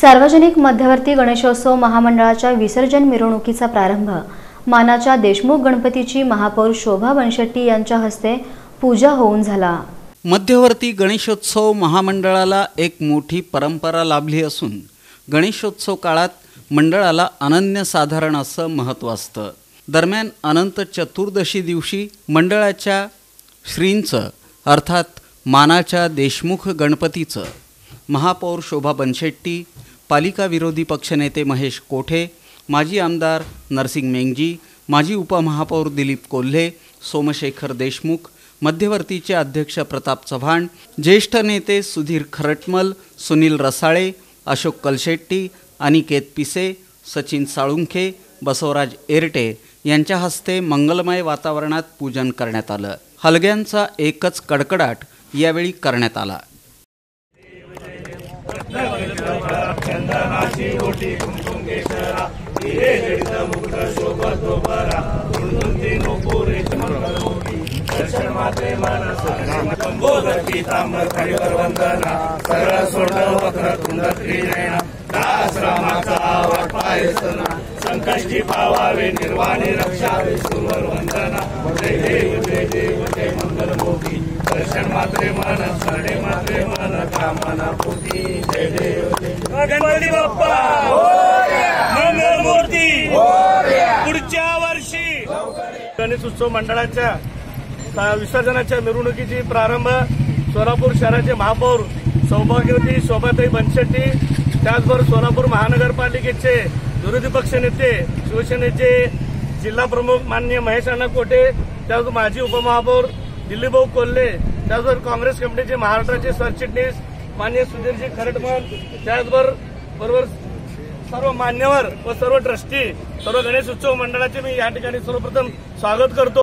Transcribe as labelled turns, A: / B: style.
A: सार्वजनिक मध्यवर्ती गणेशोत्सव महामंडळाच्या विसर्जन मिरवणुकीचा प्रारंभ मानाच्या देशमुख गणपतीची महापौर शोभा बनशेट्टी यांच्या हस्ते पूजा होऊन झाला।
B: मध्यवर्ती गणेशोत्सव महामंडळाला एक मोठी परंपरा लाभली असून गणेशोत्सव काळात मंडळाला अनन्यसाधारण असं महत्त्व असतं। दरम्यान अनंत चतुर्दशी दिवशी मंडळाच्या श्रींचं अर्थात मानाच्या देशमुख गणपतीचं महापौर शोभा बनशेट्टी, पालिका विरोधी पक्षनेते महेश कोठे, माजी आमदार नरसिंग मेंगजी, माजी उपमहापौर दिलीप कोल्हे, सोमशेखर देशमुख, मध्यवर्तीचे अध्यक्ष प्रताप चव्हाण, ज्येष्ठ नेते सुधीर खरटमल, सुनील रसाळे, अशोक कलशेट्टी, अनिकेत पिसे, सचिन साळुंखे, बसवराज एरटे यांच्या हस्ते मंगलमय वातावरणात पूजन करण्यात आलं। हलग्यांचा एकच कडकडाट यावेळी करण्यात आला।
C: संकष्टी पावावे निर्वाणी रक्षावे सुवर वंदना जय देव जय देव जय मंगलमूर्ती दर्शन मात्रे मन शरणे मात्रे मन कामना पोटी जय देव गणपती बाप्पा मंगलमूर्ती पुढच्या वर्षी गणेश उत्सव मंडळाच्या विसर्जनाच्या मिरवणुकीची प्रारंभ सोलापूर शहराचे महापौर सौभाग्यवती शोभाताई बनशेट्टी, त्याचबरोबर सोलापूर महानगरपालिकेचे विरोधी पक्षनेते शिवसेनेचे जिल्हा प्रमुख माननीय महेश अण्णा कोठे, त्याचबरोबर माजी उपमहापौर दिलीपभाऊ कोल्हे, त्याचबरोबर काँग्रेस कमिटीचे महाराष्ट्राचे सरचिटणीस माननीय सुधीरजी खरटमल, त्याचबरोबर सर्व मान्यवर व सर्व ट्रस्टी, सर्व गणेश उत्सव मंडळाचे मी या ठिकाणी सर्वप्रथम स्वागत करतो।